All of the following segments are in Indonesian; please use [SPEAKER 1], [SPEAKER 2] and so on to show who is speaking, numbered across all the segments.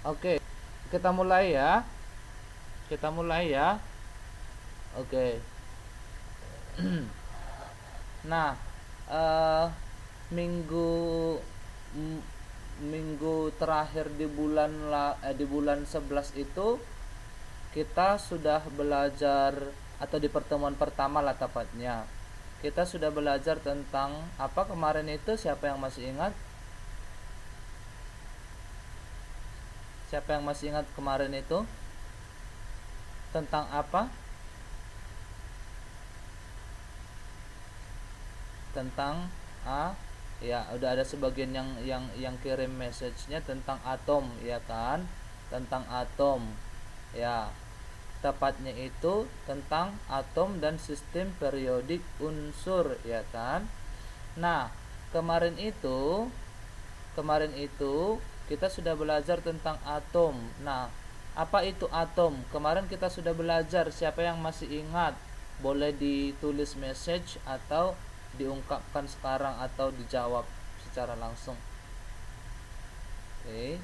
[SPEAKER 1] Oke, kita mulai ya. Kita mulai ya. Oke. Nah, eh minggu m- minggu terakhir di bulan 11 itu kita sudah belajar, atau di pertemuan pertama lah tepatnya. Kita sudah belajar tentang apa kemarin itu, siapa yang masih ingat? Siapa yang masih ingat kemarin itu? Tentang apa? Tentang ya udah ada sebagian yang kirim message-nya tentang atom ya kan, tentang atom ya, tepatnya itu tentang atom dan sistem periodik unsur ya kan. Nah, kemarin itu kita sudah belajar tentang atom. Nah, apa itu atom? Kemarin kita sudah belajar, siapa yang masih ingat? Boleh ditulis message atau diungkapkan sekarang atau dijawab secara langsung. Oke.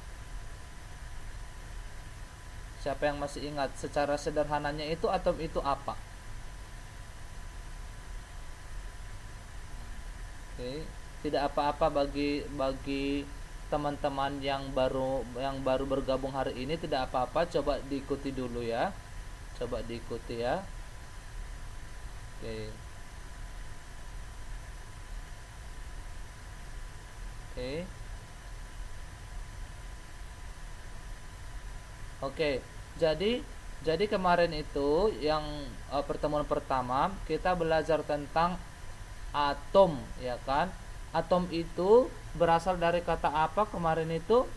[SPEAKER 1] Siapa yang masih ingat? Secara sederhananya itu atom itu apa? Oke. Tidak apa-apa bagi bagi teman-teman yang baru bergabung hari ini, tidak apa-apa, coba diikuti dulu ya. Coba diikuti ya. Oke. Oke. Oke. Jadi kemarin itu yang pertemuan pertama kita belajar tentang atom ya kan. Atom itu berasal dari kata apa kemarin itu?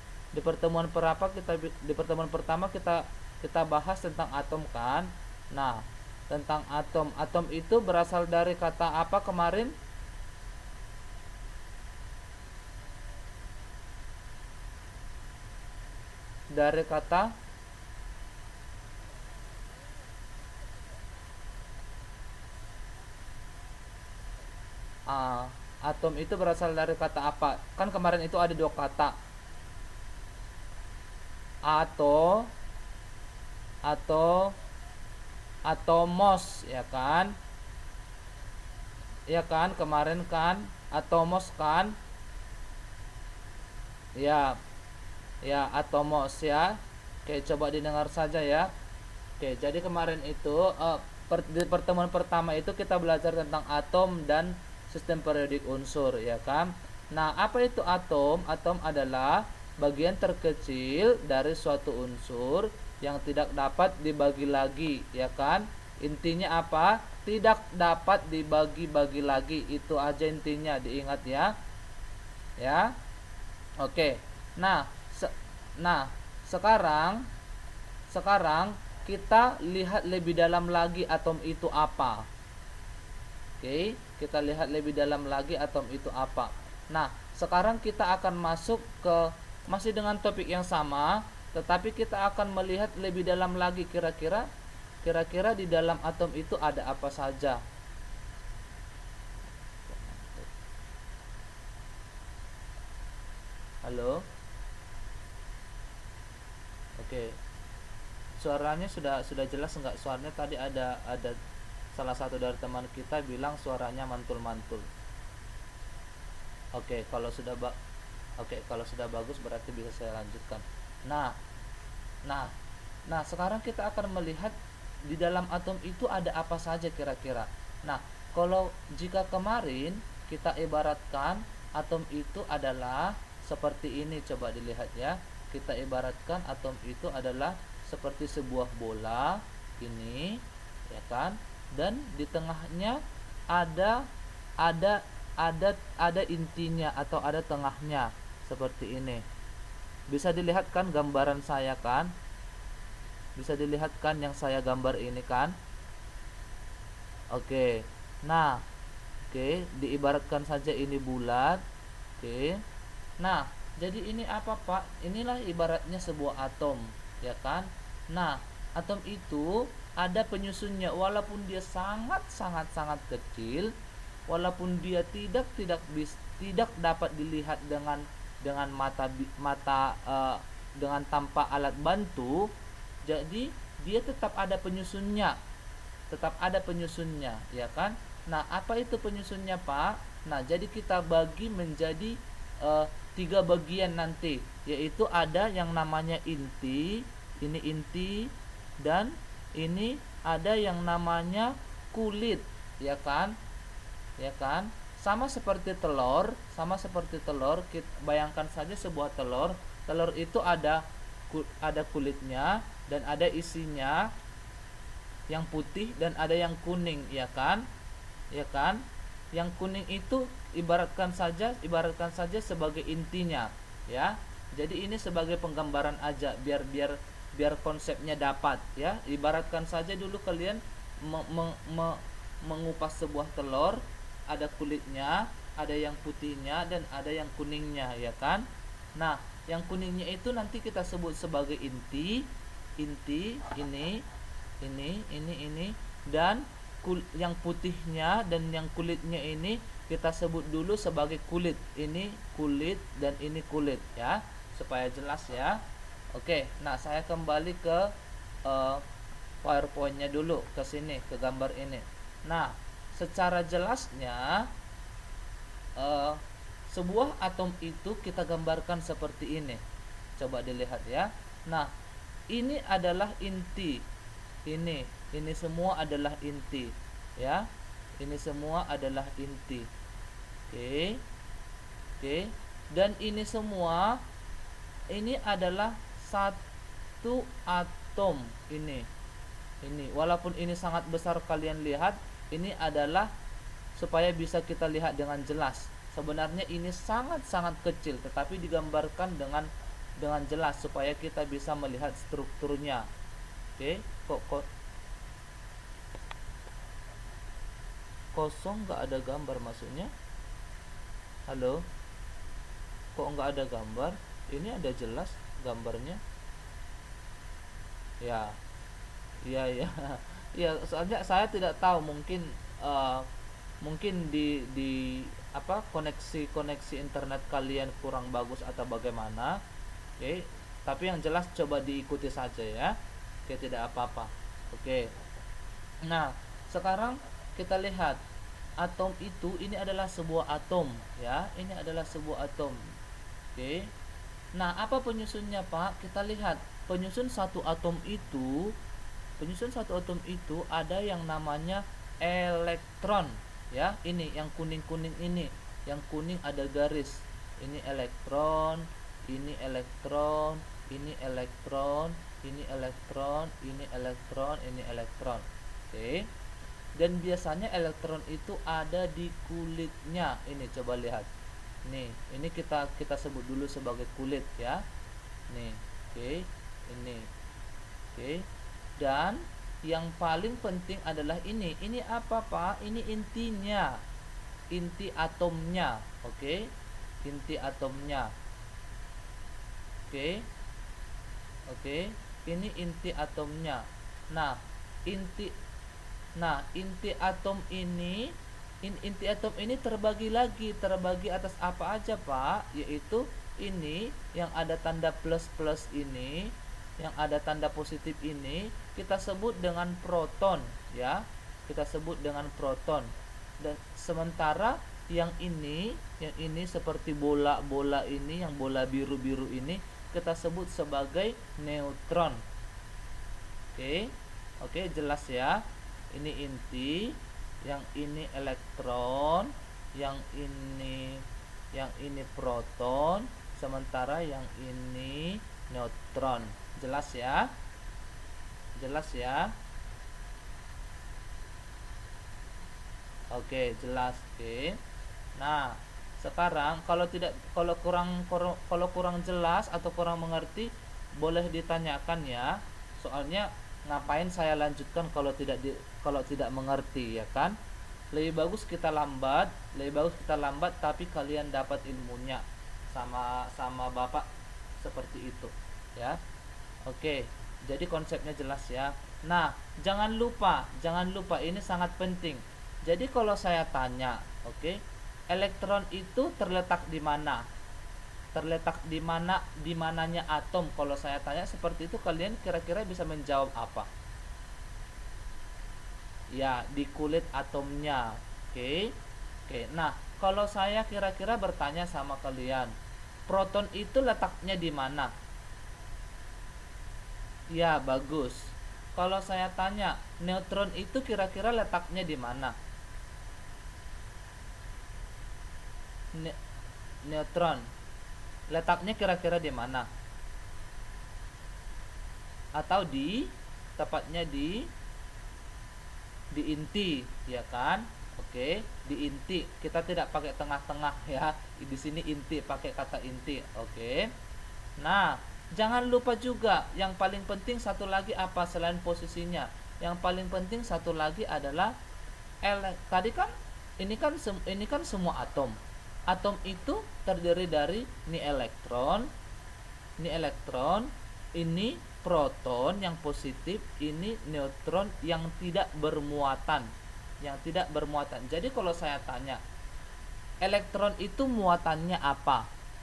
[SPEAKER 1] Di pertemuan pertama kita bahas tentang atom kan. Nah, tentang atom. Atom itu berasal dari kata apa kemarin? Dari kata atom itu berasal dari kata apa? Kan kemarin itu ada dua kata. Ato atau atomos ya kan? Ya kan, kemarin kan atomos kan? Ya, ya atomos ya. Oke, coba didengar saja ya. Oke, jadi kemarin itu di pertemuan pertama itu kita belajar tentang atom dan sistem periodik unsur ya kan. Nah, apa itu atom? Atom adalah bagian terkecil dari suatu unsur yang tidak dapat dibagi lagi ya kan. Intinya apa? Tidak dapat dibagi-bagi lagi. Itu aja intinya, diingat ya. Ya. Oke. Nah, nah, sekarang sekarang kita lihat lebih dalam lagi atom itu apa. Oke, kita lihat lebih dalam lagi atom itu apa. Nah, sekarang kita akan masuk ke masih dengan topik yang sama, tetapi kita akan melihat lebih dalam lagi kira-kira di dalam atom itu ada apa saja. Halo? Oke. Suaranya sudah jelas enggak? Suaranya tadi ada salah satu dari teman kita bilang suaranya mantul-mantul. Oke, kalau sudah bagus berarti bisa saya lanjutkan. Nah, nah, nah, sekarang kita akan melihat di dalam atom itu ada apa saja kira-kira. Nah, kalau jika kemarin kita ibaratkan atom itu adalah seperti ini, coba dilihat ya. Kita ibaratkan atom itu adalah seperti sebuah bola ini, ya kan? Dan di tengahnya ada ada ada intinya atau ada tengahnya seperti ini. Bisa dilihat kan gambaran saya kan? Bisa dilihat kan yang saya gambar ini kan? Oke. Nah, oke, diibaratkan saja ini bulat. Oke. Nah, jadi ini apa, Pak? Inilah ibaratnya sebuah atom, ya kan? Nah, atom itu ada penyusunnya, walaupun dia sangat sangat sangat kecil, walaupun dia tidak dapat dilihat dengan mata dengan tanpa alat bantu, jadi dia tetap ada penyusunnya, ya kan. Nah, apa itu penyusunnya, Pak? Nah, jadi kita bagi menjadi 3 bagian nanti, yaitu ada yang namanya inti, ini inti, dan ini ada yang namanya kulit, ya kan? Sama seperti telur, kita bayangkan saja sebuah telur. Telur itu ada kulitnya dan ada isinya yang putih dan ada yang kuning, ya kan? Yang kuning itu ibaratkan saja sebagai intinya, ya. Jadi ini sebagai penggambaran aja biar konsepnya dapat, ya. Ibaratkan saja dulu kalian mengupas sebuah telur, ada kulitnya, ada yang putihnya dan ada yang kuningnya, ya kan? Nah, yang kuningnya itu nanti kita sebut sebagai inti ini, dan yang putihnya dan yang kulitnya ini kita sebut dulu sebagai kulit. Ini kulit dan ini kulit, ya, supaya jelas, ya. Oke, nah saya kembali ke PowerPoint-nya dulu, ke sini, ke gambar ini. Nah, secara jelasnya sebuah atom itu kita gambarkan seperti ini. Coba dilihat, ya. Nah, ini adalah inti. Ini semua adalah inti, ya. Ini semua adalah inti. Oke. Dan ini semua adalah satu atom ini. Walaupun ini sangat besar, kalian lihat, ini adalah supaya bisa kita lihat dengan jelas. Sebenarnya ini sangat-sangat kecil, tetapi digambarkan dengan jelas supaya kita bisa melihat strukturnya. Oke, kok kosong, nggak ada gambar maksudnya? Halo, kok nggak ada gambar? Ini ada jelas gambarnya. Ya, iya. Ya, soalnya saya tidak tahu, mungkin di koneksi internet kalian kurang bagus atau bagaimana. Oke, tapi yang jelas coba diikuti saja, ya. Oke, tidak apa-apa. Oke. Nah, sekarang kita lihat atom itu, ini adalah sebuah atom, ya. Ini adalah sebuah atom. Oke. Nah, apa penyusunnya, Pak? Kita lihat penyusun satu atom itu ada yang namanya elektron, ya. Ini yang kuning-kuning ini, yang kuning ada garis. Ini elektron, ini elektron, ini elektron, ini elektron, ini elektron, ini elektron. Oke. Dan biasanya elektron itu ada di kulitnya. Ini coba lihat. Nih, ini kita sebut dulu sebagai kulit, ya. Nih, oke. Ini. Oke. Dan yang paling penting adalah ini. Ini apa, Pak? Ini intinya. Inti atomnya, oke? Inti atomnya. Oke. Ini inti atomnya. Nah, inti atom ini terbagi atas apa aja, Pak? Yaitu ini yang ada tanda plus ini, yang ada tanda positif ini kita sebut dengan proton, ya. Kita sebut dengan proton. Dan sementara yang ini seperti bola-bola ini, yang bola biru-biru ini kita sebut sebagai neutron. Oke, jelas, ya. Ini inti, yang ini elektron, yang ini proton, sementara yang ini neutron. Jelas, ya? Oke, jelas. Oke. Nah, sekarang kalau kurang jelas atau kurang mengerti, boleh ditanyakan, ya. Soalnya ngapain saya lanjutkan kalau tidak mengerti, ya kan? Lebih bagus kita lambat tapi kalian dapat ilmunya sama Bapak seperti itu, ya. Oke, jadi konsepnya jelas, ya. Nah, jangan lupa ini sangat penting. Jadi kalau saya tanya, oke, elektron itu terletak di mana? terletak di mananya atom. Kalau saya tanya seperti itu, kalian kira-kira bisa menjawab apa? Ya, di kulit atomnya. Oke. Oke. Nah, kalau saya kira-kira bertanya sama kalian, proton itu letaknya di mana? Ya, bagus. Kalau saya tanya, neutron itu kira-kira letaknya di mana? Neutron letaknya kira-kira di mana? Atau tepatnya di inti, ya kan? Oke, di inti. Kita tidak pakai tengah-tengah ya. Di sini inti, pakai kata inti. Oke. Nah, jangan lupa juga yang paling penting satu lagi apa selain posisinya? Yang paling penting satu lagi adalah tadi kan ini kan semua atom. Atom itu terdiri dari ini elektron, ini proton yang positif, ini neutron yang tidak bermuatan. Jadi kalau saya tanya, elektron itu muatannya apa?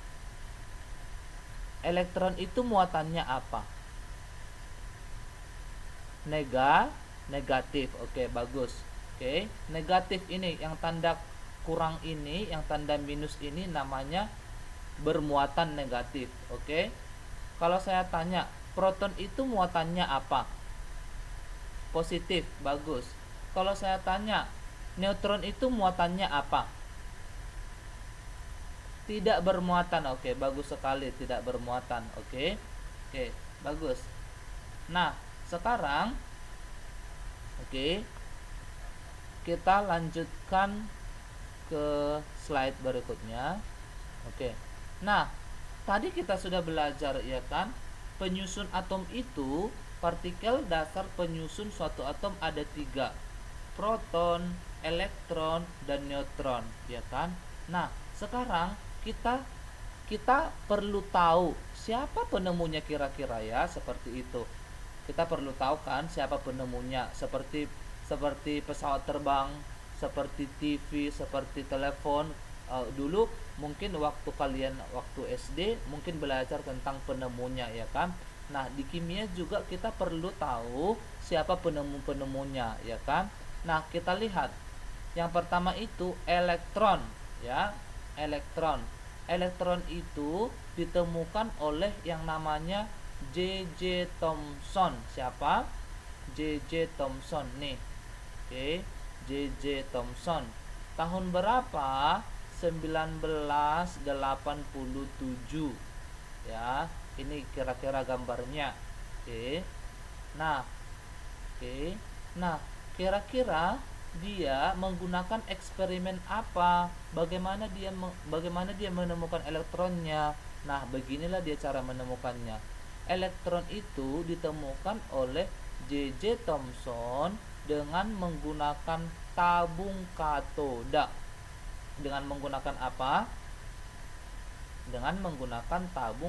[SPEAKER 1] Negatif. Oke, bagus. Oke, negatif ini yang tanda kurang ini, yang tanda minus ini namanya bermuatan negatif. Oke. Kalau saya tanya, proton itu muatannya apa? Positif. Bagus. Kalau saya tanya, neutron itu muatannya apa? Tidak bermuatan. Oke, bagus sekali, tidak bermuatan. Oke. Oke, bagus. Nah, sekarang kita lanjutkan ke slide berikutnya. Oke. Nah, tadi kita sudah belajar, ya kan? Penyusun atom itu, partikel dasar penyusun suatu atom ada 3. Proton, elektron, dan neutron, ya kan? Nah, sekarang kita perlu tahu siapa penemunya kira-kira, ya, seperti itu. Kita perlu tahu kan siapa penemunya, seperti pesawat terbang, seperti TV, seperti telepon. Dulu mungkin waktu SD mungkin belajar tentang penemunya, ya kan. Nah, di kimia juga kita perlu tahu siapa penemunya, ya kan. Nah, kita lihat yang pertama itu elektron, ya. Elektron itu ditemukan oleh yang namanya J.J. Thomson. Siapa? J.J. Thomson nih. Oke, J.J. Thomson. Tahun berapa? 1987. Ya, ini kira-kira gambarnya. Nah, kira-kira dia menggunakan eksperimen apa? Bagaimana dia menemukan elektronnya? Nah, beginilah dia cara menemukannya. Elektron itu ditemukan oleh J.J. Thomson dengan menggunakan tabung katoda. Dengan menggunakan apa? Dengan menggunakan tabung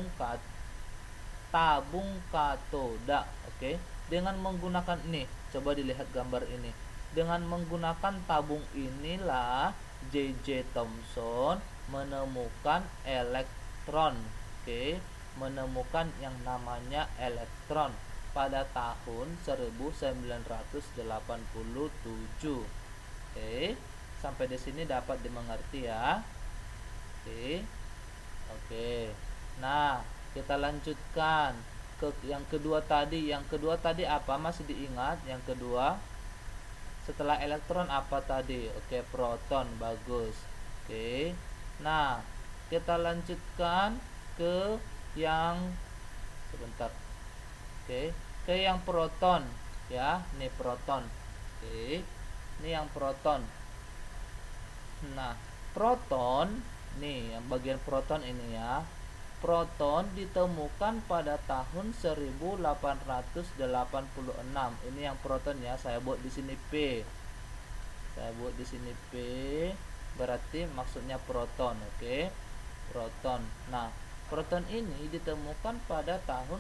[SPEAKER 1] katoda. Oke. Dengan menggunakan ini, coba dilihat gambar ini. Dengan menggunakan tabung inilah J.J. Thomson menemukan elektron. Oke, menemukan yang namanya elektron pada tahun 1987. Oke, sampai di sini dapat dimengerti, ya. Oke. Nah, kita lanjutkan ke yang kedua tadi. Yang kedua tadi apa? Masih diingat? Yang kedua setelah elektron apa tadi? Oke, proton. Bagus. Oke. Nah, kita lanjutkan ke yang sebentar. Oke, ke yang proton, ya. Ini proton. Oke. Ini yang proton. Nah, proton nih, yang bagian proton ini, ya. Proton ditemukan pada tahun 1886. Ini yang proton, ya. Saya buat di sini P. Berarti maksudnya proton, oke? Proton. Nah, proton ini ditemukan pada tahun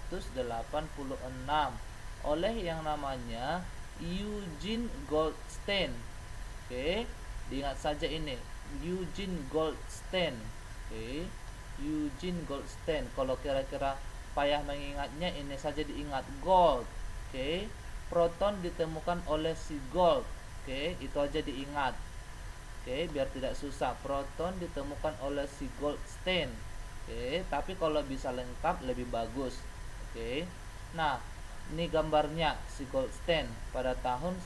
[SPEAKER 1] 186 oleh yang namanya Eugene Goldstein. Oke, diingat saja ini, Eugene Goldstein. Oke. Eugene Goldstein. Kalau kira-kira payah mengingatnya, ini saja diingat, gold. Oke. Proton ditemukan oleh si Gold. Oke, itu aja diingat. Oke, biar tidak susah. Proton ditemukan oleh si Goldstein. Oke, tapi kalau bisa lengkap lebih bagus. Oke. Nah, ini gambarnya si Goldstein pada tahun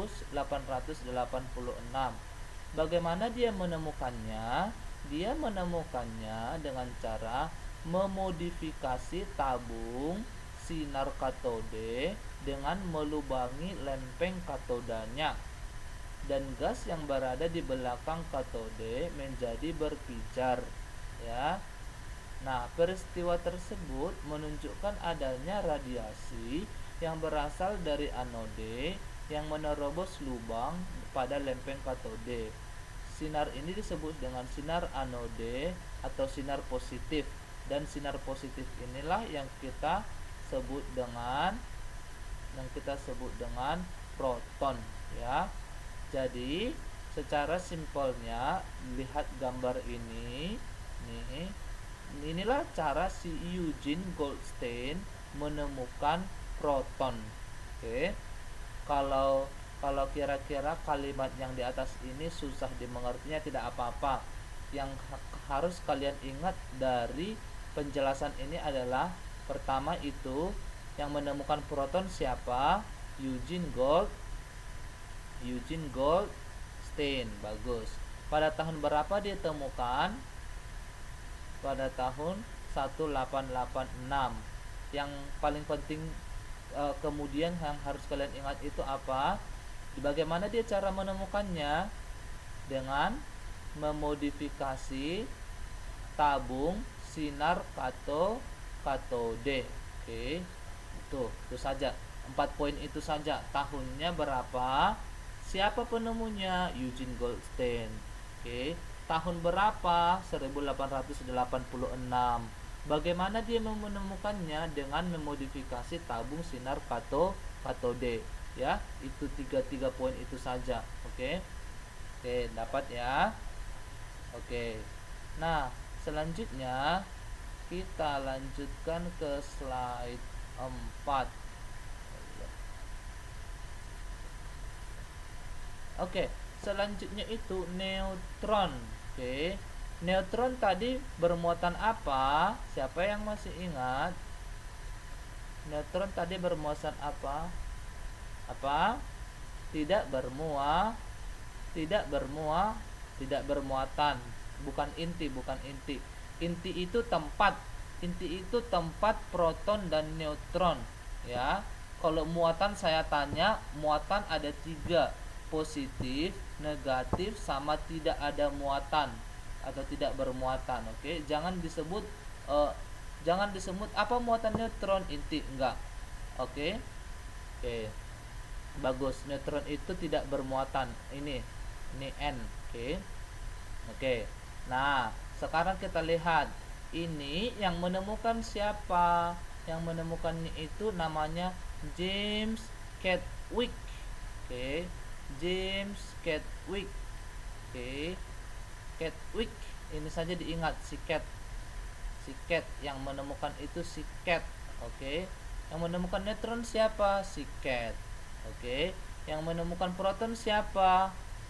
[SPEAKER 1] 1886. Bagaimana dia menemukannya? Dia menemukannya dengan cara memodifikasi tabung sinar katode dengan melubangi lempeng katodanya, dan gas yang berada di belakang katode menjadi berpijar, ya. Nah, peristiwa tersebut menunjukkan adanya radiasi yang berasal dari anode yang menerobos lubang pada lempeng katode. Sinar ini disebut dengan sinar anode atau sinar positif, dan sinar positif inilah yang kita sebut dengan proton, ya. Jadi secara simpelnya, lihat gambar ini nih. Inilah cara si Eugene Goldstein menemukan proton. Oke. Kalau kira-kira kalimat yang di atas ini susah dimengertinya, tidak apa-apa. Yang harus kalian ingat dari penjelasan ini adalah, pertama itu yang menemukan proton siapa? Eugene Goldstein. Bagus. Pada tahun berapa ditemukan? Pada tahun 1886. Yang paling penting kemudian yang harus kalian ingat itu apa? Bagaimana dia cara menemukannya? Dengan memodifikasi tabung sinar katode. Oke. Itu saja. 4 poin itu saja. Tahunnya berapa? Siapa penemunya? Eugene Goldstein. Oke. Tahun berapa? 1886. Bagaimana dia menemukannya? Dengan memodifikasi tabung sinar katode. Ya, itu tiga poin itu saja. Oke. Oke, dapat ya. Oke. Nah, selanjutnya kita lanjutkan ke slide 4. Oke, selanjutnya itu neutron. Oke. Neutron tadi bermuatan apa? Siapa yang masih ingat? Neutron tadi bermuatan apa? Apa? Tidak bermuatan. Bukan inti. Inti itu tempat proton dan neutron, ya. Kalau muatan, saya tanya, muatan ada 3, positif, negatif, sama tidak ada muatan atau tidak bermuatan. Oke, jangan disebut apa muatan neutron, inti, enggak. Oke. Bagus. Neutron itu tidak bermuatan. Ini N. Oke. Nah, sekarang kita lihat ini yang menemukan siapa? Yang menemukannya itu namanya James Chadwick. Oke. James Chadwick. Oke. Chadwick, ini saja diingat, si Cat yang menemukan itu si Cat. Oke. Yang menemukan neutron siapa? Si Cat. Oke. Yang menemukan proton siapa?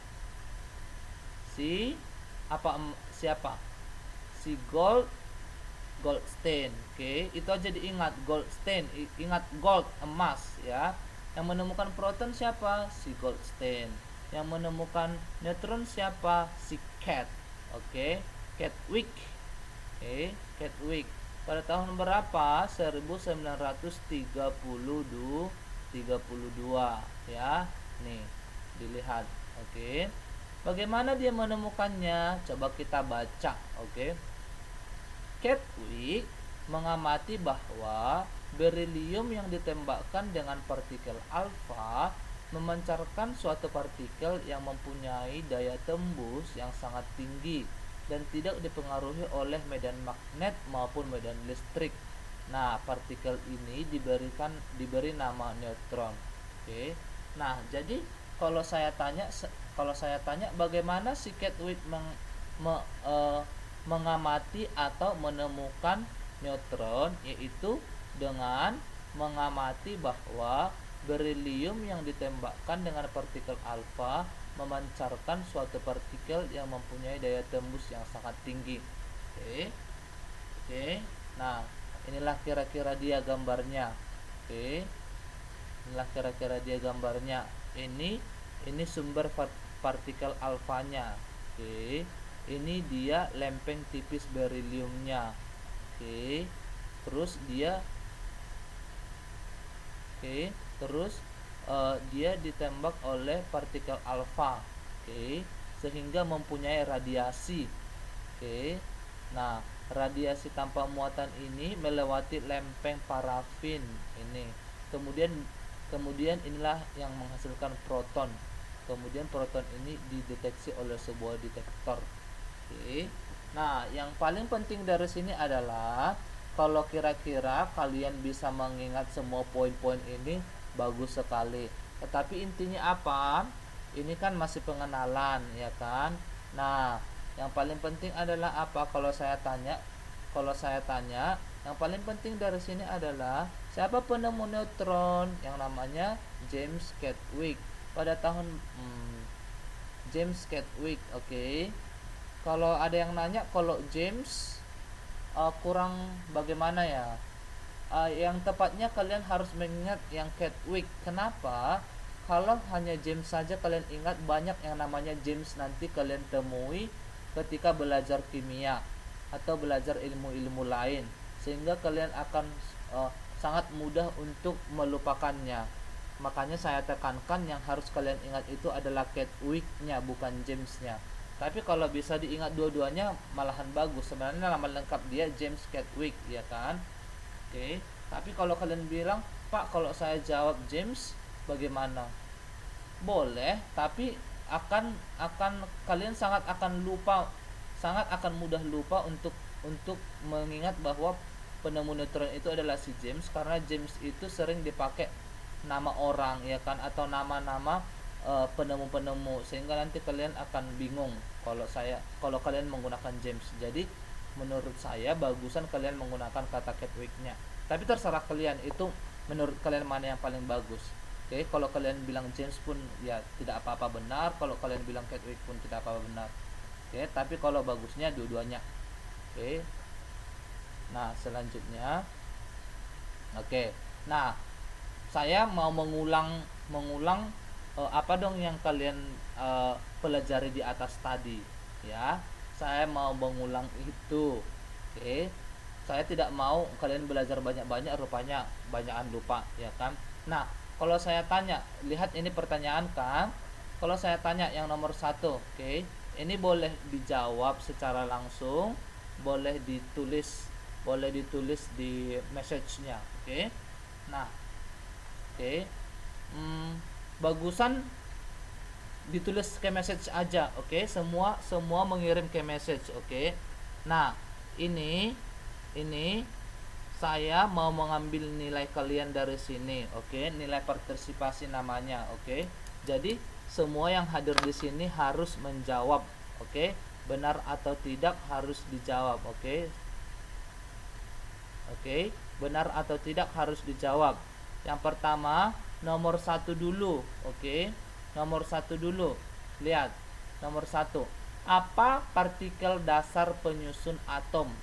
[SPEAKER 1] Siapa? Si Goldstein. Oke, itu aja diingat, Goldstein. Ingat gold, emas, ya. Yang menemukan proton siapa? Si Goldstein. Yang menemukan neutron siapa? Si Cat. Oke, Chadwick. Oke, Chadwick. Pada tahun berapa? 1932, ya. Nih, dilihat. Oke. Bagaimana dia menemukannya? Coba kita baca. Oke. Chadwick mengamati bahwa berilium yang ditembakkan dengan partikel alfa memancarkan suatu partikel yang mempunyai daya tembus yang sangat tinggi dan tidak dipengaruhi oleh medan magnet maupun medan listrik. Nah, partikel ini diberi nama neutron. Oke. Nah, jadi kalau saya tanya bagaimana si Chadwick mengamati atau menemukan neutron, yaitu dengan mengamati bahwa berilium yang ditembakkan dengan partikel alfa memancarkan suatu partikel yang mempunyai daya tembus yang sangat tinggi. Oke. Nah, inilah kira-kira dia gambarnya. Oke. Inilah kira-kira dia gambarnya. Ini sumber partikel alfanya. Oke. Ini dia lempeng tipis beriliumnya. Oke. Terus dia dia ditembak oleh partikel alfa. Oke. Sehingga mempunyai radiasi. Oke. Nah, radiasi tanpa muatan ini melewati lempeng parafin ini. Kemudian inilah yang menghasilkan proton. Kemudian proton ini dideteksi oleh sebuah detektor. Oke. Nah, yang paling penting dari sini adalah kalau kira-kira kalian bisa mengingat semua poin-poin ini, bagus sekali. Tetapi intinya apa? Ini kan masih pengenalan, ya kan? Nah, yang paling penting adalah apa? Kalau saya tanya, yang paling penting dari sini adalah siapa penemu neutron? Yang namanya James Chadwick pada tahun James Chadwick. Oke. Kalau ada yang nanya kalau James kurang bagaimana ya? Yang tepatnya kalian harus mengingat yang Chadwick. Kenapa? Kalau hanya James saja kalian ingat, banyak yang namanya James nanti kalian temui ketika belajar kimia atau belajar ilmu-ilmu lain, sehingga kalian akan sangat mudah untuk melupakannya. Makanya saya tekankan yang harus kalian ingat itu adalah Chadwick-nya, bukan James-nya. Tapi kalau bisa diingat dua-duanya malahan bagus. Sebenarnya nama lengkap dia James Chadwick, ya kan? Oke. Tapi kalau kalian bilang, "Pak, kalau saya jawab James, bagaimana?" Boleh, tapi akan kalian sangat akan mudah lupa untuk mengingat bahwa penemu neutron itu adalah si James, karena James itu sering dipakai nama orang, ya kan, atau nama-nama penemu-penemu, sehingga nanti kalian akan bingung kalau kalian menggunakan James. Jadi menurut saya bagusan kalian menggunakan kata Chadwick-nya. Tapi terserah kalian, itu menurut kalian mana yang paling bagus. Oke, kalau kalian bilang James pun ya tidak apa-apa benar, kalau kalian bilang Chadwick pun tidak apa-apa benar. Oke, tapi kalau bagusnya dua-duanya. Oke. Nah, selanjutnya. Oke. Nah, saya mau mengulang apa dong yang kalian pelajari di atas tadi, ya. Saya mau mengulang itu. Oke. Saya tidak mau kalian belajar banyak-banyak, rupanya banyakan lupa, ya kan. Nah, kalau saya tanya, lihat ini pertanyaan kan. Kalau saya tanya yang nomor 1, oke, ini boleh dijawab secara langsung, boleh ditulis di message-nya, oke. Nah, oke, bagusan ditulis ke message aja, oke. Semua mengirim ke message, oke. Nah, ini saya mau mengambil nilai kalian dari sini, oke. Nilai partisipasi namanya, oke. Jadi semua yang hadir di sini harus menjawab, oke. Benar atau tidak harus dijawab, oke. Oke, benar atau tidak harus dijawab. Yang pertama, nomor 1 dulu, oke. Nomor 1 dulu. Lihat, nomor 1. Apa partikel dasar penyusun atom?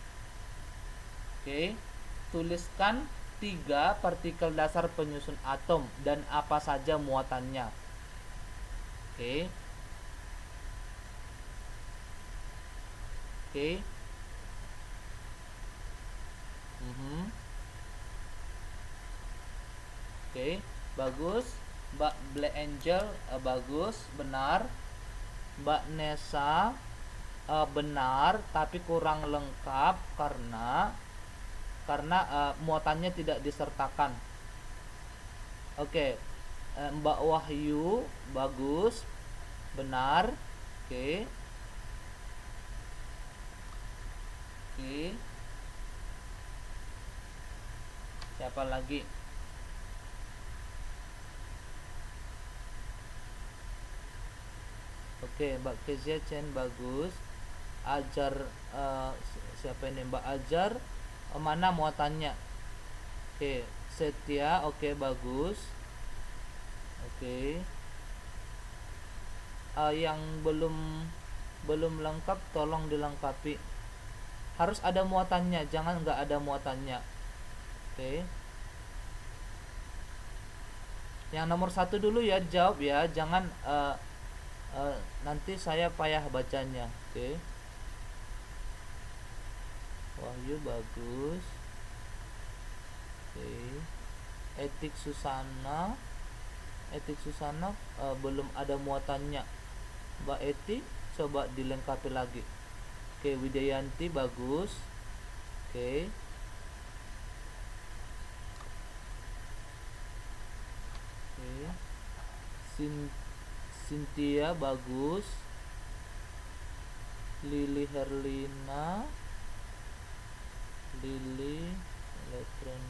[SPEAKER 1] Oke. Tuliskan 3 partikel dasar penyusun atom dan apa saja muatannya. Oke. Oke. Oke, bagus. Mbak Black Angel bagus, benar. Mbak Nesa benar, tapi kurang lengkap karena muatannya tidak disertakan. Oke. Mbak Wahyu bagus, benar. Oke. Oke. Siapa lagi? Oke, Mbak Kezia Chen bagus. Ajar, siapa ini, Mbak Ajar, mana muatannya. Oke, Setia, oke, bagus. Oke. Yang belum lengkap tolong dilengkapi. Harus ada muatannya, jangan nggak ada muatannya. Oke. Yang nomor 1 dulu ya, jawab ya, jangan nanti saya payah bacanya. Oke. Wahyu bagus. Oke. Etik Susana belum ada muatannya. Mbak Etik coba dilengkapi lagi. Oke, Widayanti bagus. Oke. Cynthia bagus. Lili Herlina, Lili elektron.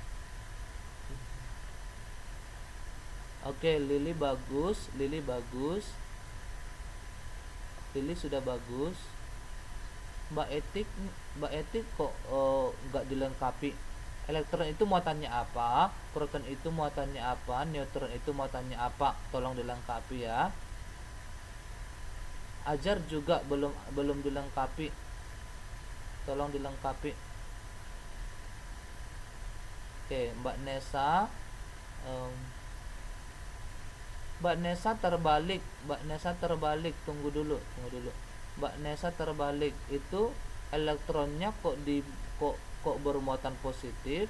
[SPEAKER 1] Oke, Lili bagus. Lili sudah bagus. Mbak Etik kok nggak dilengkapi. Elektron itu muatannya apa, proton itu muatannya apa, neutron itu muatannya apa, tolong dilengkapi ya. Ajar juga belum dilengkapi, tolong dilengkapi. Oke, Mbak Nesa terbalik, tunggu dulu. Mbak Nesa terbalik, itu elektronnya kok bermuatan positif.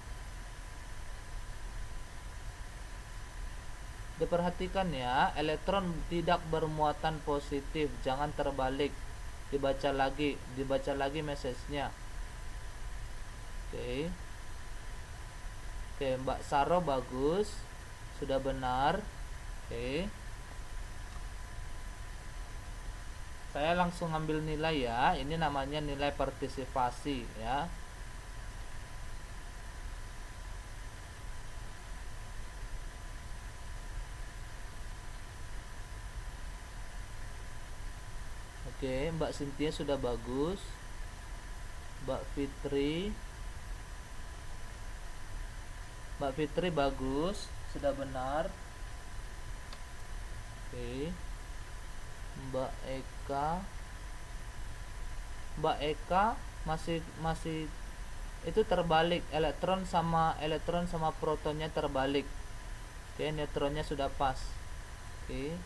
[SPEAKER 1] Diperhatikan ya, elektron tidak bermuatan positif, jangan terbalik. Dibaca lagi message-nya. Oke, Mbak Saro bagus, sudah benar. Oke, saya langsung ambil nilai ya, ini namanya nilai partisipasi ya. Oke, Mbak Cynthia sudah bagus. Mbak Fitri bagus, sudah benar. Oke. Mbak Eka masih itu terbalik, elektron sama protonnya terbalik. Oke, neutronnya sudah pas. Oke.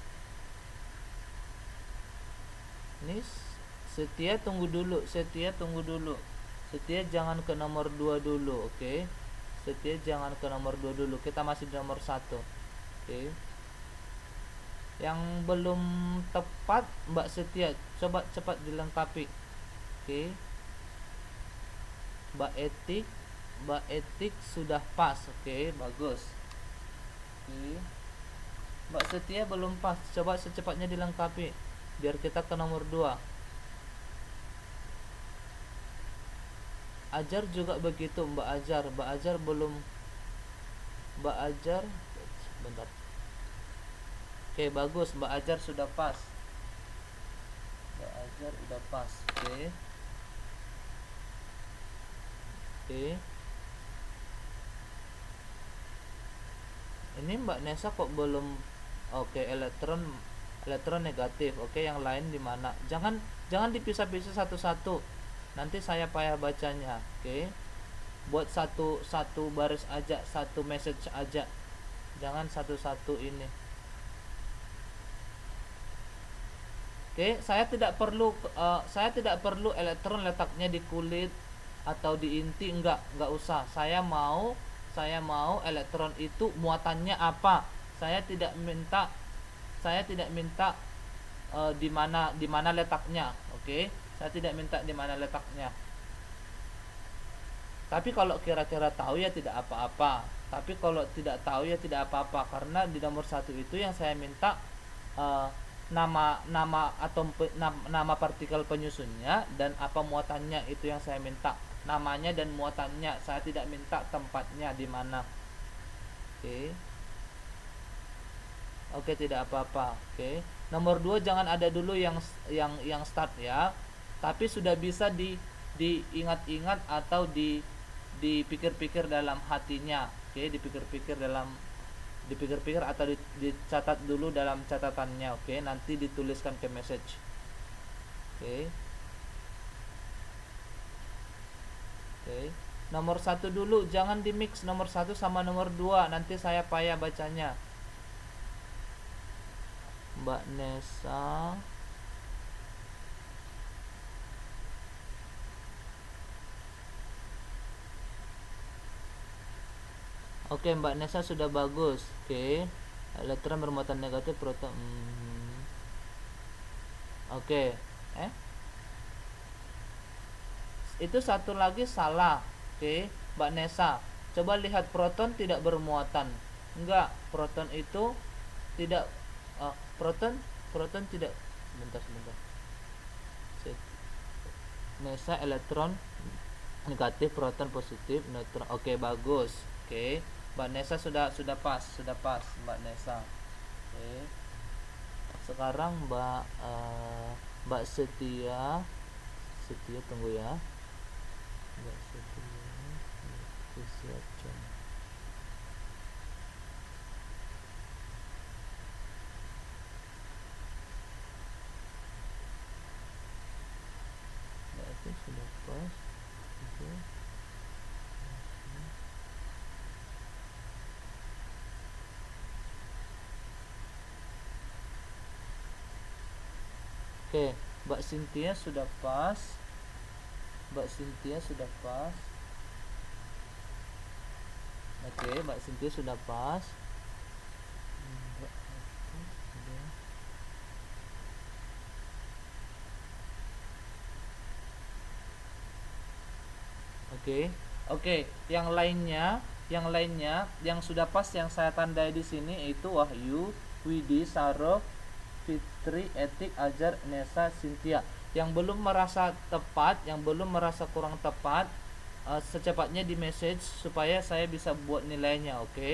[SPEAKER 1] Ini Setia tunggu dulu. Setia jangan ke nomor 2 dulu. Oke. Setia jangan ke nomor 2 dulu. Kita masih di nomor 1. Oke. Yang belum tepat Mbak Setia, coba cepat dilengkapi. Oke. Mbak Etik sudah pas. Oke, bagus. Oke. Mbak Setia belum pas, coba secepatnya dilengkapi biar kita ke nomor 2. Ajar juga begitu, Mbak Ajar bentar. Oke, bagus, Mbak Ajar sudah pas. Oke. Ini Mbak Nesa kok belum. Oke, elektron negatif. Oke, yang lain di mana? Jangan dipisah-pisah satu-satu. Nanti saya payah bacanya. Oke. Buat satu baris aja, satu message aja. Jangan satu-satu ini. Oke, saya tidak perlu elektron letaknya di kulit atau di inti, enggak usah. Saya mau elektron itu muatannya apa. Saya tidak minta di mana letaknya. Oke, saya tidak minta di mana letaknya. Tapi kalau kira-kira tahu ya tidak apa-apa. Tapi kalau tidak tahu ya tidak apa-apa, karena di nomor 1 itu yang saya minta nama partikel penyusunnya dan apa muatannya, itu yang saya minta. Namanya dan muatannya, saya tidak minta tempatnya di mana. Oke, tidak apa-apa. Oke. Nomor 2 jangan ada dulu yang start ya. tapi sudah bisa diingat-ingat atau dipikir-pikir dalam hatinya. Oke, dipikir-pikir atau dicatat dulu dalam catatannya. Oke, nanti dituliskan ke message. Oke. Nomor 1 dulu, jangan di mix nomor 1 sama nomor 2, nanti saya payah bacanya. Mbak Nesa. Oke, Mbak Nesa sudah bagus. Oke. Elektron bermuatan negatif, proton. Oke. Itu satu lagi salah. Oke, Mbak Nesa. Coba lihat, proton tidak bermuatan. Enggak, proton itu tidak proton tidak. Sebentar. Nesa elektron negatif, proton positif, neutron. Oke, bagus. Oke, Mbak Nesa sudah pas Mbak Nesa. Oke. Sekarang Mbak Setia tunggu ya. Mbak Setia sudah pas. Oke, Mbak Cynthia sudah pas. Oke, Mbak Cynthia sudah pas. Oke, yang lainnya yang sudah pas yang saya tandai di sini itu Wahyu, Widi, Saro, Fitri, Etik, Ajar, Nesa, Cynthia. Yang belum merasa tepat, yang belum merasa kurang tepat, secepatnya di message supaya saya bisa buat nilainya. Oke.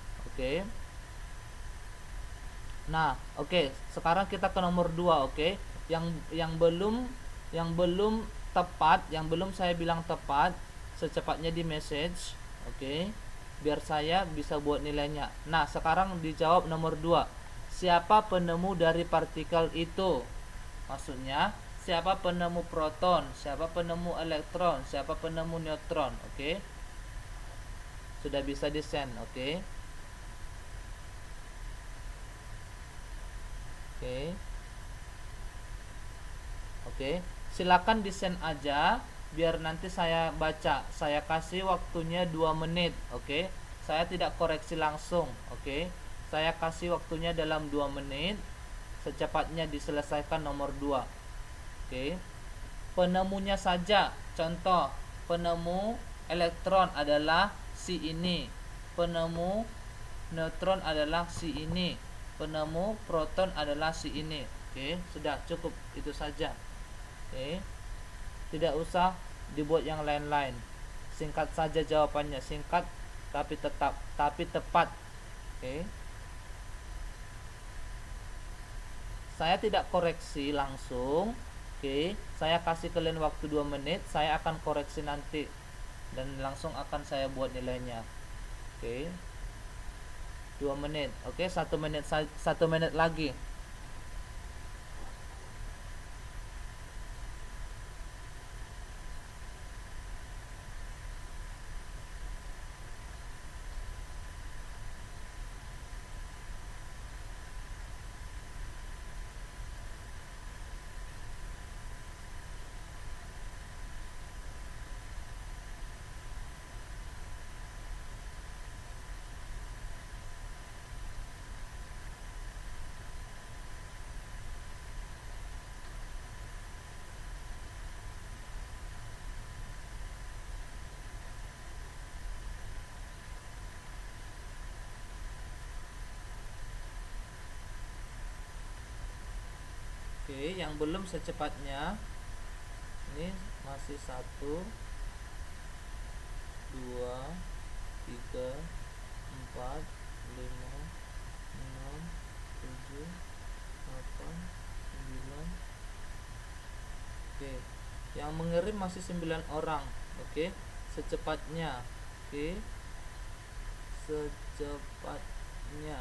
[SPEAKER 1] Nah, sekarang kita ke nomor 2. Oke. Yang belum tepat, yang belum saya bilang tepat, secepatnya di message. Oke. Biar saya bisa buat nilainya. Nah, sekarang dijawab nomor 2. Siapa penemu dari partikel itu? Maksudnya, siapa penemu proton, siapa penemu elektron, siapa penemu neutron. Oke. Sudah bisa di-send. Oke. Silakan di-send aja biar nanti saya baca. Saya kasih waktunya 2 menit. Oke. Saya tidak koreksi langsung. Oke. Saya kasih waktunya dalam 2 menit. Secepatnya diselesaikan nomor 2. Oke. Penemunya saja. Contoh, penemu elektron adalah si ini. Penemu neutron adalah si ini. Penemu proton adalah si ini. Oke, sudah cukup itu saja. Oke. Tidak usah dibuat yang lain-lain. Singkat saja jawabannya, singkat tapi tepat. Oke. Saya tidak koreksi langsung. Oke, saya kasih kalian waktu 2 menit, saya akan koreksi nanti dan langsung akan saya buat nilainya. Oke. 2 menit. Oke, 1 menit lagi. Oke, yang belum secepatnya ini masih 1 2 3 4 5 6 7 8 9. Oke, Yang mengirim masih 9 orang. Oke, secepatnya. Oke, secepatnya.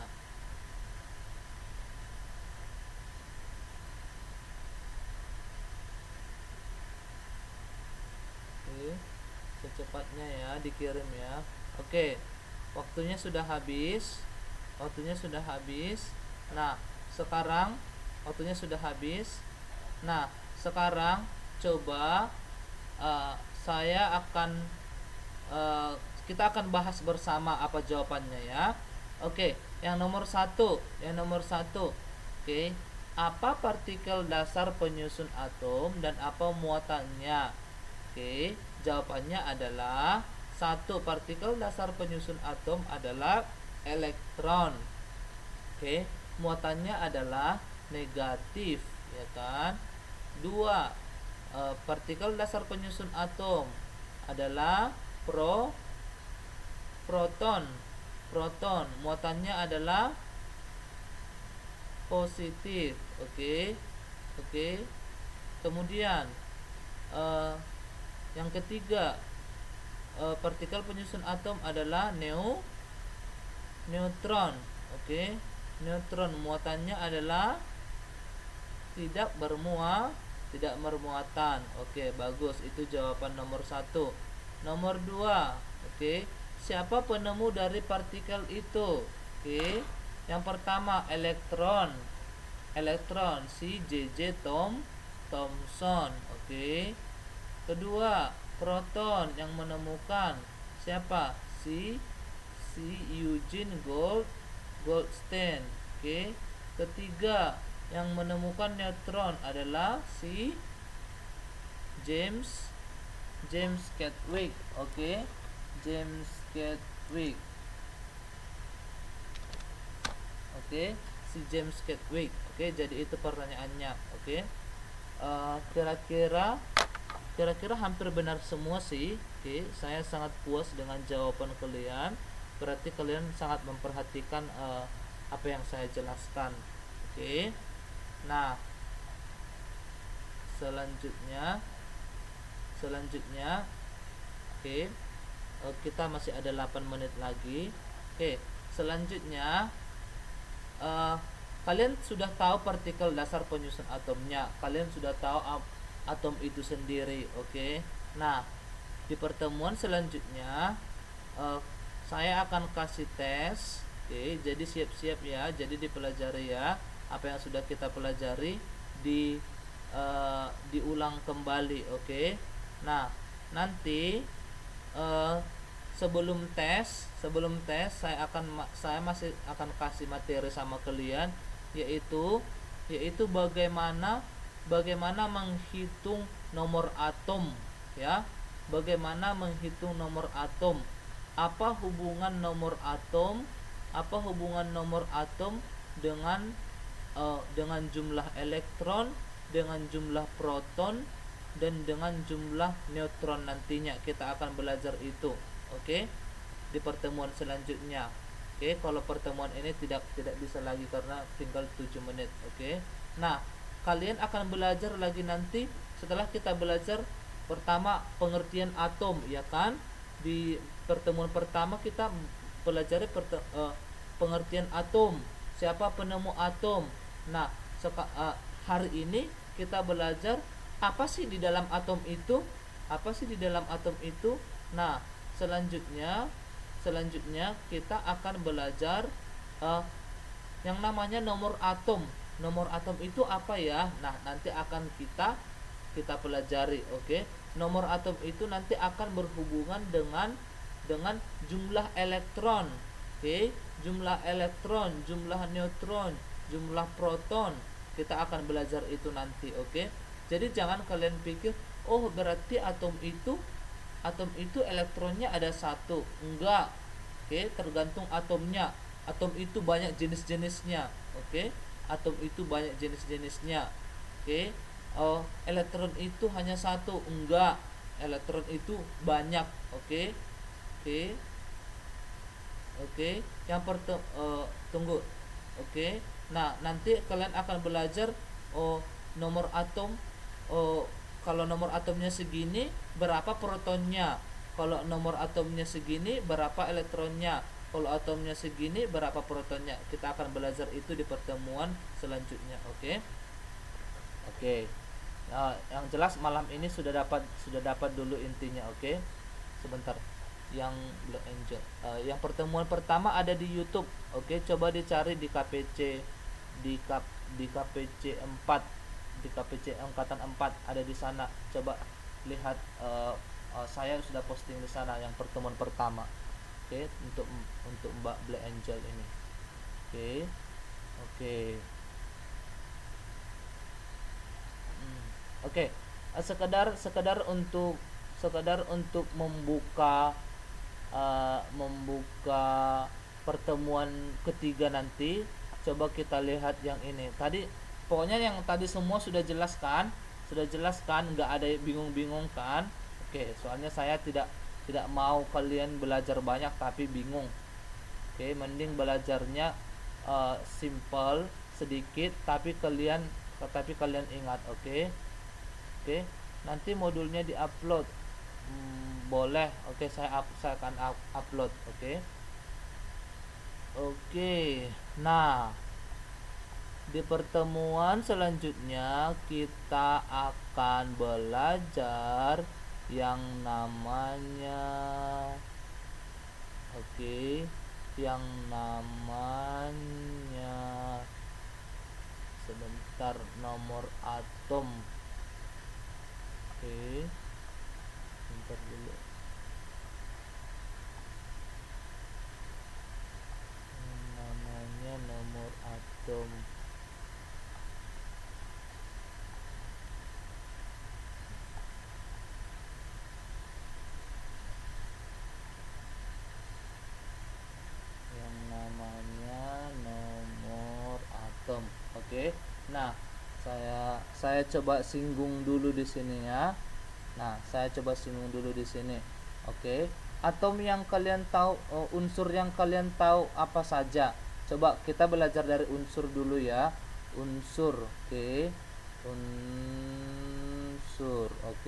[SPEAKER 1] Oke, secepatnya ya dikirim ya. Oke, waktunya sudah habis. Waktunya sudah habis. Nah, sekarang waktunya sudah habis. Nah, sekarang coba saya akan kita akan bahas bersama apa jawabannya ya. Oke, yang nomor satu, Oke, apa partikel dasar penyusun atom dan apa muatannya? Oke, jawabannya adalah satu, partikel dasar penyusun atom adalah elektron. Oke, muatannya adalah negatif, ya kan? Dua, partikel dasar penyusun atom adalah proton. Muatannya adalah positif. Oke. Kemudian yang ketiga, partikel penyusun atom adalah neutron. Oke. Neutron muatannya adalah tidak bermuatan. Oke, bagus. Itu jawaban nomor 1. Nomor 2. Oke. Siapa penemu dari partikel itu? Oke. Yang pertama elektron. Si J.J. Thomson. Oke. Kedua, proton yang menemukan siapa? Si Eugene Goldstein. Oke. Ketiga, yang menemukan neutron adalah si James Chadwick. Oke. James Chadwick. Oke, si James Chadwick. Oke, jadi itu pertanyaannya. Oke. Kira-kira hampir benar semua sih. Oke, saya sangat puas dengan jawaban kalian. Berarti kalian sangat memperhatikan apa yang saya jelaskan. Oke. Nah, selanjutnya oke, kita masih ada 8 menit lagi. Oke, selanjutnya kalian sudah tahu partikel dasar penyusun atomnya. Kalian sudah tahu atom itu sendiri. Oke. Nah, di pertemuan selanjutnya saya akan kasih tes. Oke, jadi siap-siap ya. Jadi dipelajari ya apa yang sudah kita pelajari, diulang kembali. Oke. Nah, nanti sebelum tes saya masih akan kasih materi sama kalian, yaitu bagaimana menghitung nomor atom ya. Bagaimana menghitung nomor atom? Apa hubungan nomor atom dengan jumlah elektron, dengan jumlah proton, dan dengan jumlah neutron nantinya. Kita akan belajar itu. Oke, di pertemuan selanjutnya. Oke, kalau pertemuan ini tidak bisa lagi karena tinggal 7 menit. Oke. Nah, kalian akan belajar lagi nanti setelah kita belajar pertama pengertian atom, ya kan? Di pertemuan pertama kita pelajari pengertian atom. Siapa penemu atom? Nah, hari ini kita belajar apa sih di dalam atom itu? Nah, selanjutnya kita akan belajar yang namanya nomor atom. Nomor atom itu apa ya? Nah, nanti akan kita pelajari. Oke. Nomor atom itu nanti akan berhubungan dengan jumlah elektron. Oke, jumlah elektron, jumlah neutron, jumlah proton. Kita akan belajar itu nanti. Oke. Jadi jangan kalian pikir, oh berarti atom itu elektronnya ada 1. Enggak. Oke, tergantung atomnya. Atom itu banyak jenis-jenisnya. Oke. Atom itu banyak jenis-jenisnya. Oke. Elektron itu hanya 1. Enggak. Elektron itu banyak. Oke. Yang tunggu. Oke. Nah, nanti kalian akan belajar nomor atom kalau nomor atomnya segini berapa protonnya, kalau nomor atomnya segini berapa elektronnya, kalau atomnya segini berapa protonnya. Kita akan belajar itu di pertemuan selanjutnya. Oke. Nah, yang jelas malam ini sudah dapat dulu intinya. Sebentar. Yang Black Angel, yang pertemuan pertama ada di YouTube. Coba dicari di KPC, di KPC 4, di KPC angkatan 4 ada di sana. Coba lihat, saya sudah posting di sana yang pertemuan pertama. Untuk Mbak Black Angel ini. Oke. Sekedar untuk membuka pertemuan ketiga nanti. Coba kita lihat yang ini. Tadi pokoknya yang tadi semua sudah jelas kan? Nggak ada bingung-bingung kan? Soalnya saya tidak mau kalian belajar banyak tapi bingung. Mending belajarnya simple sedikit tapi kalian ingat. Nanti modulnya diupload, boleh. Saya akan upload. Nah, di pertemuan selanjutnya kita akan belajar yang namanya sebentar, nomor atom. Bentar dulu. Namanya nomor atom. Yang namanya nomor atom. Nah, saya coba singgung dulu di sini ya. Atom yang kalian tahu, unsur yang kalian tahu apa saja? Coba kita belajar dari unsur dulu ya. Unsur. Unsur.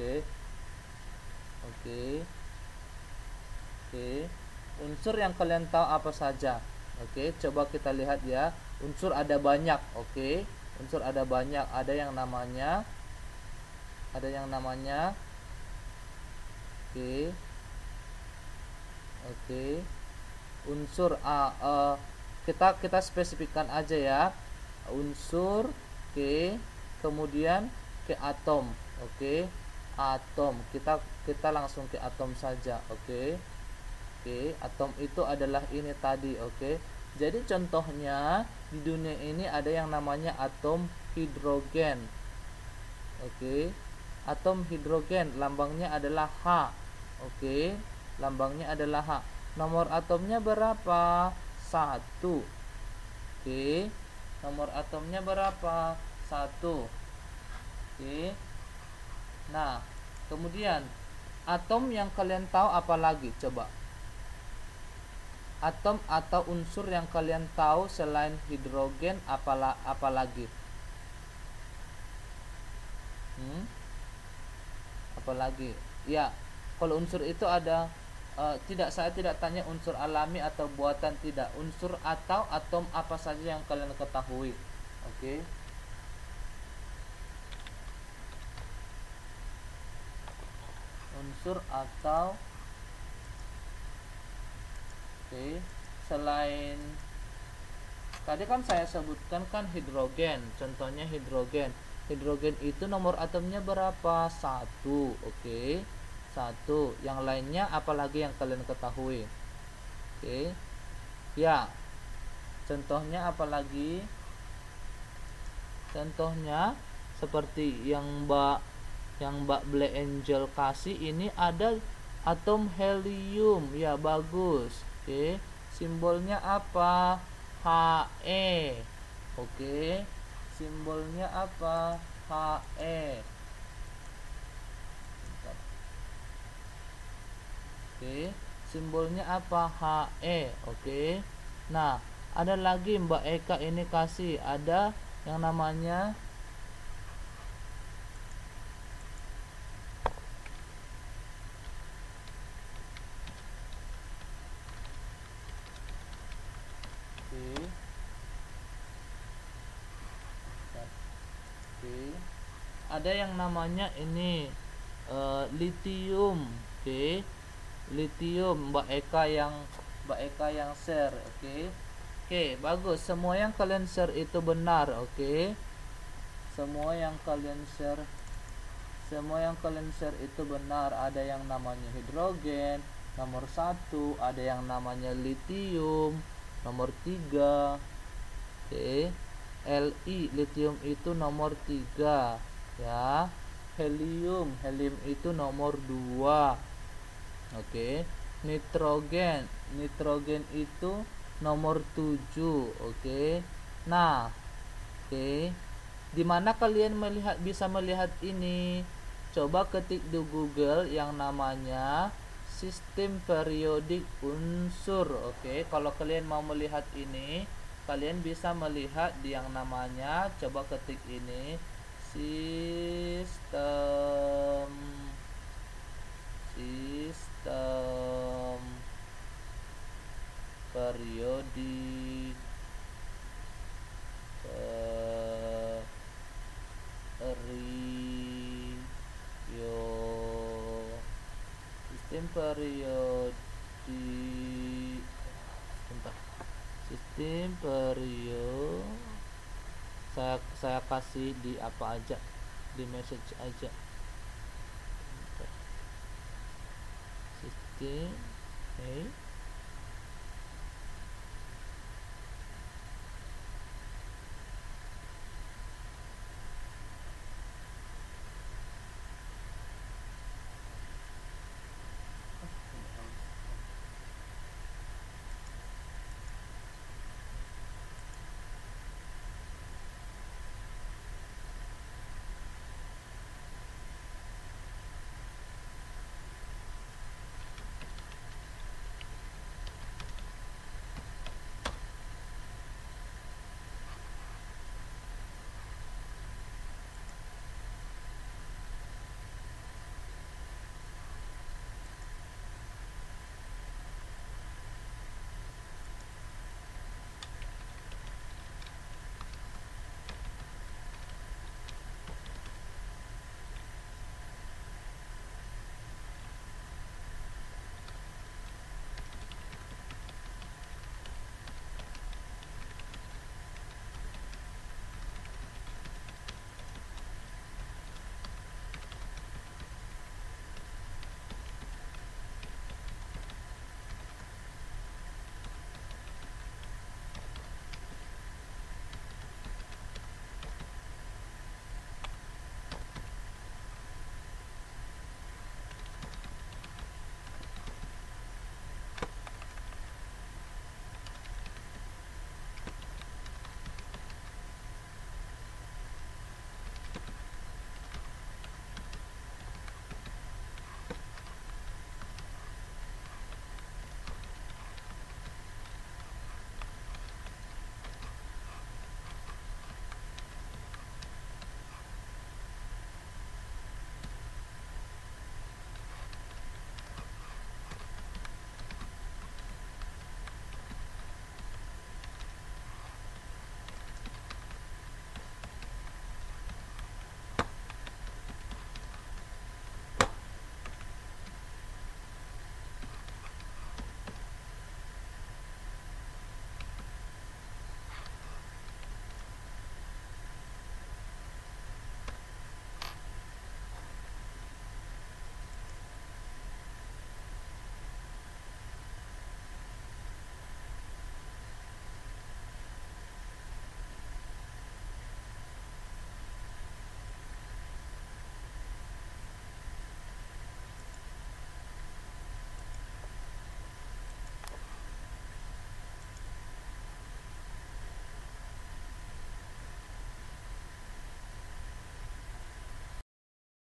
[SPEAKER 1] Unsur yang kalian tahu apa saja? Coba kita lihat ya. Unsur ada banyak. Unsur ada banyak. Ada yang namanya unsur kita spesifikkan aja ya. Unsur, kemudian atom. Atom. Kita langsung ke atom saja. Atom itu adalah ini tadi. Jadi contohnya di dunia ini ada yang namanya atom hidrogen. Atom hidrogen lambangnya adalah H. Lambangnya adalah H. Nomor atomnya berapa? 1. Nomor atomnya berapa? 1. Nah, kemudian atom yang kalian tahu apa lagi? Coba. Atom atau unsur yang kalian tahu selain hidrogen apa lagi? Apalagi? Ya, kalau unsur itu ada, saya tidak tanya unsur alami atau buatan, tidak. Unsur atau atom apa saja yang kalian ketahui. Unsur atau selain tadi kan saya sebutkan kan hidrogen. Contohnya hidrogen. Hidrogen itu nomor atomnya berapa? 1. 1. Yang lainnya apalagi yang kalian ketahui? Ya. Contohnya apalagi? Contohnya seperti yang Mbak Black Angel kasih ini, ada atom helium. Ya, bagus. Simbolnya apa? He. Simbolnya apa? He. Simbolnya apa? He. Nah, ada lagi Mbak Eka ini kasih, ada yang namanya Oke. Ada yang namanya ini lithium. Oke. Lithium, Mbak Eka yang share. Oke. Oke, bagus. Semua yang kalian share itu benar. Oke. Semua yang kalian share itu benar. Ada yang namanya hidrogen nomor 1, ada yang namanya lithium nomor 3. Oke. Li, lithium itu nomor 3 ya. Helium itu nomor 2. Oke. Nitrogen itu nomor 7. Oke. Nah, oke. Dimana kalian bisa melihat ini? Coba ketik di Google yang namanya sistem periodik unsur. Oke, kalau kalian mau melihat ini, kalian bisa melihat di yang namanya, coba ketik ini, sistem periodik sistem period saya kasih di apa aja, di message aja. Sistem